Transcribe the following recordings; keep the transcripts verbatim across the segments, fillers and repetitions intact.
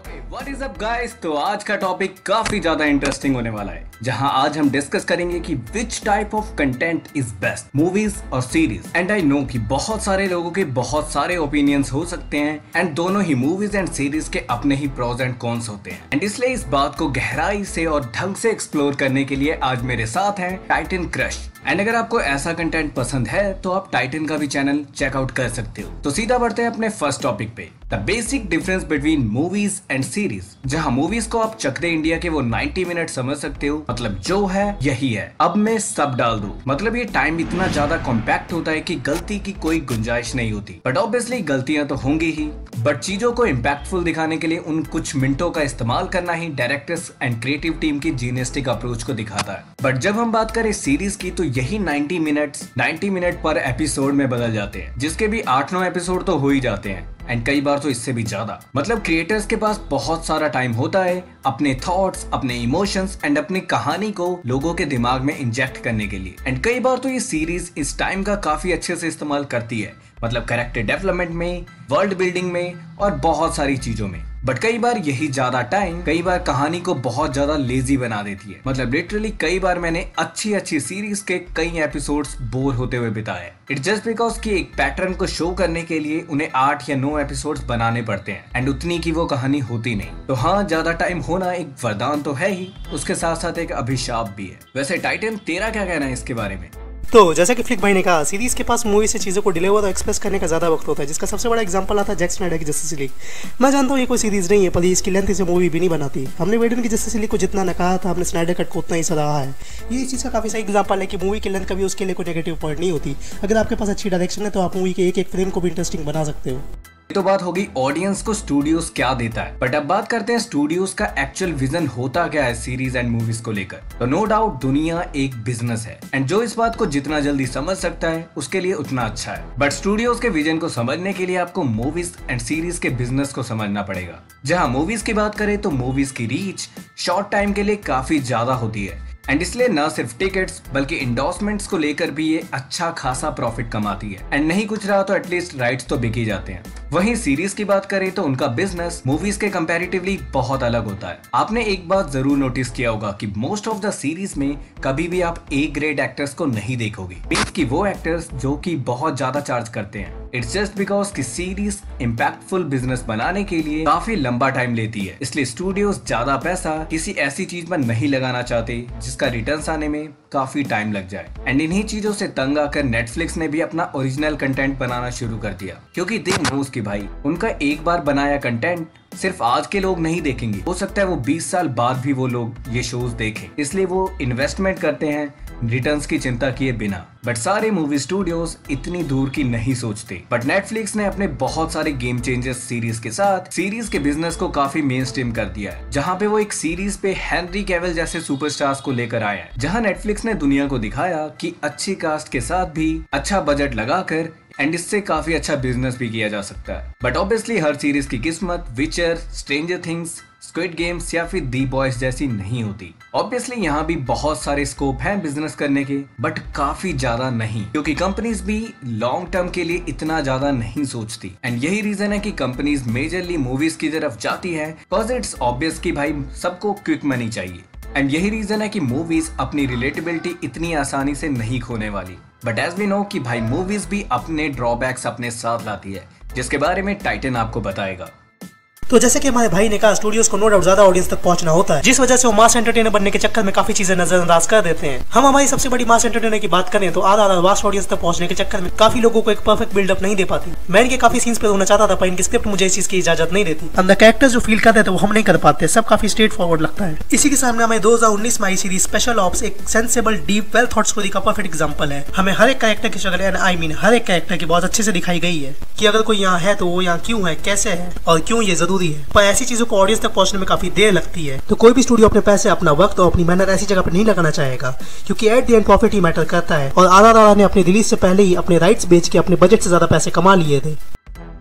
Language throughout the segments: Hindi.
What is up guys. तो आज का टॉपिक काफी ज्यादा इंटरेस्टिंग होने वाला है, जहां आज हम डिस्कस करेंगे कि which type of content is best, movies और सीरीज। एंड आई नो कि बहुत सारे लोगों के बहुत सारे ओपिनियंस हो सकते हैं एंड दोनों ही मूवीज एंड सीरीज के अपने ही प्रोज एंड कॉन्स होते हैं। एंड इसलिए इस बात को गहराई से और ढंग से एक्सप्लोर करने के लिए आज मेरे साथ हैं टाइटन क्रश। एंड अगर आपको ऐसा कंटेंट पसंद है तो आप टाइटन का भी चैनल चेकआउट कर सकते हो। तो सीधा बढ़ते हैं अपने फर्स्ट टॉपिक पे, the basic difference between movies and series. जहां मूवीज को आप चकरे इंडिया के वो नाइंटी मिनट समझ सकते हो, मतलब जो है यही है, अब मैं सब डाल दूं। मतलब ये टाइम इतना ज्यादा कॉम्पैक्ट होता है कि गलती की कोई गुंजाइश नहीं होती। बट ऑब्वियसली गलतियां तो होंगी ही, बट चीजों को इम्पैक्टफुल दिखाने के लिए उन कुछ मिनटों का इस्तेमाल करना ही डायरेक्टर्स एंड क्रिएटिव टीम की जीनियस्टिक अप्रोच को दिखाता है। बट जब हम बात करें सीरीज की, तो यही नाइंटी मिनट्स नाइंटी मिनट पर एपिसोड में बदल जाते हैं, जिसके भी आठ नौ एपिसोड तो हो ही जाते हैं एंड कई बार तो इससे भी ज्यादा। मतलब क्रिएटर्स के पास बहुत सारा टाइम होता है अपने थॉट्स, अपने इमोशंस एंड अपनी कहानी को लोगों के दिमाग में इंजेक्ट करने के लिए। एंड कई बार तो ये सीरीज इस टाइम का काफी अच्छे से इस्तेमाल करती है, मतलब कैरेक्टर डेवलपमेंट में, वर्ल्ड बिल्डिंग में और बहुत सारी चीजों में। बट कई बार यही ज्यादा टाइम कई बार कहानी को बहुत ज्यादा लेजी बना देती है। मतलब लिटरली कई बार मैंने अच्छी अच्छी सीरीज के कई एपिसोड्स बोर होते हुए बिताए। इट्स जस्ट बिकॉज कि एक पैटर्न को शो करने के लिए उन्हें आठ या नौ एपिसोड्स बनाने पड़ते हैं एंड उतनी की वो कहानी होती नहीं। तो हाँ, ज्यादा टाइम होना एक वरदान तो है ही, उसके साथ साथ एक अभिशाप भी है। वैसे टाइटन, तेरा क्या कहना है इसके बारे में? तो जैसा कि फ्लिक भाई ने कहा, सीरीज के पास मूवी से चीज़ों को डिलीवर और एक्सप्रेस करने का ज़्यादा वक्त होता है, जिसका सबसे बड़ा एग्जांपल आता है जैक स्नाइडर की जस्टिस लीग। मैं जानता हूँ ये कोई सीरीज नहीं है, पर इसकी लेंथ इसे मूवी भी नहीं बनाती। हमने वेडन की जस्टिस लीग को जितना नकारा था, हमने स्नाइडर कट को उतना ही सराहा है। ये इस चीज़ का काफ़ी सही एग्जांपल है कि मूवी की लेंथ कभी उसके लिए कोई नेगेटिव पॉइंट नहीं होती। अगर आपके पास अच्छी डायरेक्शन है तो आप मूवी के एक एक फ्रेम को भी इंटरेस्टिंग बना सकते हो। तो बात होगी ऑडियंस को स्टूडियोज क्या देता है, बट अब बात करते हैं स्टूडियोज का एक्चुअल विजन होता क्या है सीरीज एंड मूवीज को लेकर। तो नो डाउट दुनिया एक बिजनेस है एंड जो इस बात को जितना जल्दी समझ सकता है उसके लिए उतना अच्छा है। बट स्टूडियोज के विजन को समझने के लिए आपको मूवीज एंड सीरीज के बिजनेस को समझना पड़ेगा। जहां मूवीज की बात करें तो मूवीज की रीच शॉर्ट टाइम के लिए काफी ज्यादा होती है एंड इसलिए न सिर्फ टिकट्स बल्कि इंडोर्समेंट्स को लेकर भी ये अच्छा खासा प्रॉफिट कमाती है। एंड नहीं कुछ रहा तो एटलीस्ट राइट्स तो बिक ही जाते हैं। वहीं सीरीज की बात करें तो उनका बिजनेस मूवीज के कंपैरेटिवली बहुत अलग होता है। आपने एक बात जरूर नोटिस किया होगा कि मोस्ट ऑफ द सीरीज में कभी भी आप ए ग्रेड एक्टर्स को नहीं देखोगे, मींस कि वो एक्टर्स जो कि बहुत ज्यादा चार्ज करते हैं। इट्स जस्ट बिकॉज कि सीरीज इम्पैक्टफुल बिजनेस बनाने के लिए काफी लंबा टाइम लेती है, इसलिए स्टूडियोज ज्यादा पैसा किसी ऐसी चीज में नहीं लगाना चाहते जिसका रिटर्न्स आने में काफी टाइम लग जाए। एंड इन्हीं चीजों से तंग आकर नेटफ्लिक्स ने भी अपना ओरिजिनल कंटेंट बनाना शुरू कर दिया, क्योंकि दे नोस कि भाई उनका एक बार बनाया कंटेंट सिर्फ आज के लोग नहीं देखेंगे, हो सकता है वो बीस साल बाद भी वो लोग ये शोज देखें। इसलिए वो इन्वेस्टमेंट करते हैं रिटर्न्स की चिंता किए बिना। बट सारे मूवी स्टूडियोज इतनी दूर की नहीं सोचते। बट नेटफ्लिक्स ने अपने बहुत सारे गेम चेंजर्स सीरीज के साथ सीरीज के बिजनेस को काफी मेन स्ट्रीम कर दिया है, जहां पे वो एक सीरीज पे हेनरी कैविल जैसे सुपरस्टार्स को लेकर आया है। जहां नेटफ्लिक्स ने दुनिया को दिखाया कि अच्छी कास्ट के साथ भी अच्छा बजट लगाकर एंड इससे काफी अच्छा बिजनेस भी किया जा सकता है। बट ऑब्वियसली हर सीरीज की किस्मत विचर, स्ट्रेंजर थिंग्स, स्क्विड गेम्स या फिर दी बॉयज जैसी नहीं होती। ऑब्वियसली यहाँ भी बहुत सारे स्कोप हैं बिजनेस करने के, बट काफी ज्यादा नहीं, क्योंकि कंपनीज भी लॉन्ग टर्म के लिए इतना ज्यादा नहीं सोचती। एंड यही रीजन है कि कंपनीज मेजरली मूवीज की तरफ जाती है, बिकॉज इट्स ऑब्वियस कि भाई सबको क्विक मनी चाहिए। एंड यही रीजन है कि मूवीज अपनी रिलेटेबिलिटी इतनी आसानी से नहीं खोने वाली। बट एज वी नो कि भाई मूवीज भी अपने ड्रॉबैक्स अपने साथ लाती है, जिसके बारे में टाइटन आपको बताएगा। तो जैसे कि हमारे भाई ने कहा, स्टूडियोज को नो डाउट ज्यादा ऑडियंस तक पहुंचना होता है, जिस वजह से वो मास एंटरटेनर बनने के चक्कर में काफी चीजें नजरअंदाज कर देते हैं। हम हमारी सबसे बड़ी मास एंटरटेनर की बात करें तो आधा आधा वास्ट ऑडियंस तक पहुंचने के चक्कर में काफी लोगों को एक परफेक्ट बिल्डअप नहीं दे पाती। मैं इनके काफी सीन्स पे होना चाहता था, पर इनकी स्क्रिप्ट मुझे इस चीज की इजाजत नहीं देती। अंदर कैरेक्टर्स जो फील करते थे वो हम नहीं कर पाते, सब काफी स्ट्रेट फॉरवर्ड लगता है। इसी के सामने हमें दो हजार उन्नीस में आई सीरीज स्पेशल ऑप्स एक sensible, deep, well thought story का परफेक्ट एग्जांपल है। हमें हर एक कैरेक्टर की स्ट्रगल एंड आई मीन हर एक कैरेक्टर की बहुत अच्छे से दिखाई गई है कि अगर कोई यहाँ है तो वो यहाँ क्यों है, कैसे है और क्यों ये जरूरी है। पर ऐसी चीजों को ऑडियंस तक पहुंचने में काफी देर लगती है। तो कोई भी स्टूडियो अपने पैसे, अपना वक्त और अपनी मेहनत ऐसी जगह पर नहीं लगाना चाहेगा, क्योंकि एट द एंड प्रॉफिट ही मैटर करता है। और आर आर आर ने अपनी रिलीज से पहले ही अपने राइट्स बेच के अपने बजट से ज्यादा पैसे कमा लिए थे।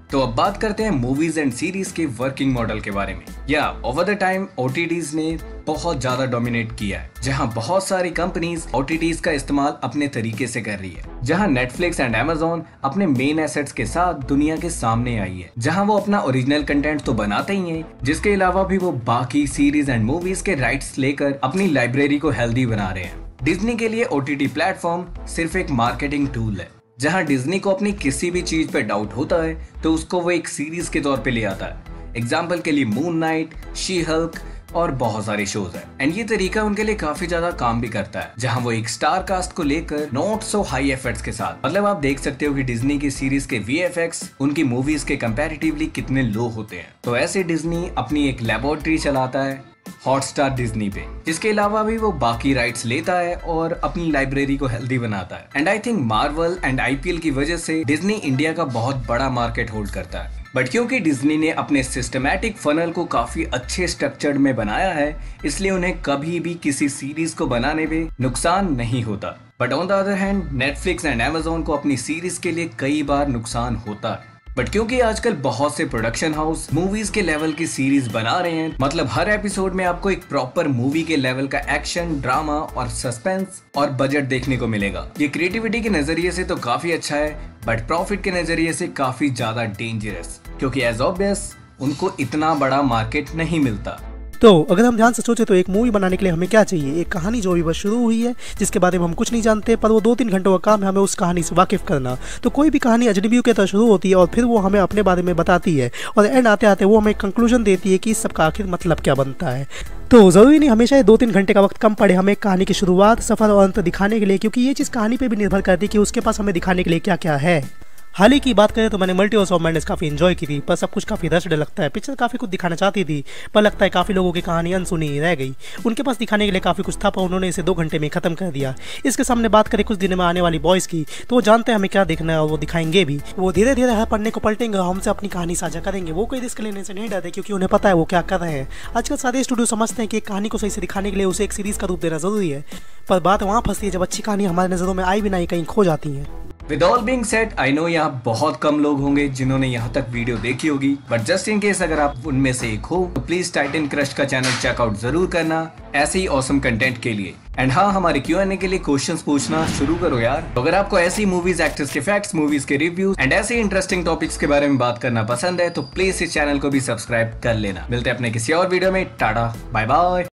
तो अब बात करते हैं मूवीज एंड सीरीज के वर्किंग मॉडल के बारे में। या ओवर द टाइम ओटीटीज ने बहुत ज्यादा डोमिनेट किया है, जहां बहुत सारी कंपनीज ओटीटीज का इस्तेमाल अपने तरीके से कर रही है। जहां नेटफ्लिक्स एंड अमेज़न अपने मेन एसेट्स के साथ दुनिया के सामने आई है, जहां वो अपना ओरिजिनल कंटेंट तो बनाते ही हैं, जिसके अलावा भी वो बाकी सीरीज एंड मूवीज के राइट्स लेकर अपनी लाइब्रेरी को हेल्दी बना रहे हैं। डिज्नी के लिए ओटीटी प्लेटफॉर्म सिर्फ एक मार्केटिंग टूल है। जहां डिज्नी को अपनी किसी भी चीज पे डाउट होता है तो उसको वो एक सीरीज के तौर पे ले आता है। एग्जाम्पल के लिए मून नाइट, शी हल्क और बहुत सारे शोज हैं। एंड ये तरीका उनके लिए काफी ज्यादा काम भी करता है, जहां वो एक स्टार कास्ट को लेकर नॉट सो हाई एफर्ट्स के साथ, मतलब आप देख सकते हो कि डिज्नी की सीरीज के वीएफएक्स उनकी मूवीज के कंपैरेटिवली कितने लो होते हैं। तो ऐसे डिज्नी अपनी एक लेबोरेटरी चलाता है हॉटस्टार डिज्नी पे, जिसके अलावा भी वो बाकी राइट्स लेता है और अपनी लाइब्रेरी को हेल्दी बनाता है। And I think Marvel and IPL की वजह से डिज्नी इंडिया का बहुत बड़ा मार्केट होल्ड करता है। बट क्योंकि डिज्नी ने अपने सिस्टमैटिक फनल को काफी अच्छे स्ट्रक्चर्ड में बनाया है, इसलिए उन्हें कभी भी किसी सीरीज को बनाने में नुकसान नहीं होता। But on the other hand Netflix and Amazon को अपनी सीरीज के लिए कई बार नुकसान होता है। बट क्योंकि आजकल बहुत से प्रोडक्शन हाउस मूवीज के लेवल की सीरीज बना रहे हैं, मतलब हर एपिसोड में आपको एक प्रॉपर मूवी के लेवल का एक्शन, ड्रामा और सस्पेंस और बजट देखने को मिलेगा। ये क्रिएटिविटी के नजरिए से तो काफी अच्छा है, बट प्रॉफिट के नजरिए से काफी ज्यादा डेंजरस, क्योंकि एज ऑब्वियस उनको इतना बड़ा मार्केट नहीं मिलता। तो अगर हम ध्यान से सोचे तो एक मूवी बनाने के लिए हमें क्या चाहिए? एक कहानी जो अभी बस शुरू हुई है, जिसके बारे में हम कुछ नहीं जानते, पर वो दो तीन घंटों का काम है हमें उस कहानी से वाकिफ करना। तो कोई भी कहानी अजनबियों के तरह शुरू होती है और फिर वो हमें अपने बारे में बताती है और एंड आते आते वो हमें कंक्लूजन देती है कि इस सब का आखिर मतलब क्या बनता है। तो जरूरी नहीं हमेशा ये दो तीन घंटे का वक्त कम पड़े हमें कहानी की शुरुआत, सफर और अंत दिखाने के लिए, क्योंकि ये चीज़ कहानी पर भी निर्भर करती है कि उसके पास हमें दिखाने के लिए क्या क्या है। हाल ही की बात करें तो मैंने मल्टीवर्स ऑफ मैडनेस काफ़ी एंजॉय की थी, पर सब कुछ काफ़ी रश्ड लगता है। पिक्चर काफ़ी कुछ दिखाना चाहती थी, पर लगता है काफ़ी लोगों की कहानी अनसुनी रह गई। उनके पास दिखाने के लिए काफ़ी कुछ था, पर उन्होंने इसे दो घंटे में ख़त्म कर दिया। इसके सामने बात करें कुछ दिनों में आने वाली बॉयज़ की, तो वो जानते हैं हमें क्या देखना है और वो दिखाएंगे भी। वो धीरे धीरे हर पढ़ने को पलटेंगे और हमसे अपनी कहानी साझा करेंगे। वो कोई रिस्क लेने से नहीं डरते, क्योंकि उन्हें पता है वो क्या कर रहे हैं। आजकल सारे स्टूडियो समझते हैं कि एक कहानी को सही से दिखाने के लिए उसे एक सीरीज़ का रूप देना जरूरी है, पर बात वहाँ फंसती है जब अच्छी कहानी हमारे नज़रों में आई भी नहीं कहीं खो जाती है। With all being said, I know यहाँ बहुत कम लोग होंगे जिन्होंने यहाँ तक वीडियो देखी होगी, बट जस्ट इन केस अगर आप उनमें से एक हो तो प्लीज टाइटन क्रश का चैनल चेकआउट जरूर करना ऐसे ही ऑसम कंटेंट के लिए। एंड हाँ, हमारे क्यू एंड ए के लिए क्वेश्चंस पूछना शुरू करो यार। तो अगर आपको ऐसी मूवीज, एक्टर्स के फैक्ट्स, मूवीज के रिव्यूज एंड ऐसे इंटरेस्टिंग टॉपिक्स के बारे में बात करना पसंद है तो प्लीज इस चैनल को भी सब्सक्राइब कर लेना। मिलते हैं अपने किसी और वीडियो में। Tata, bye bye.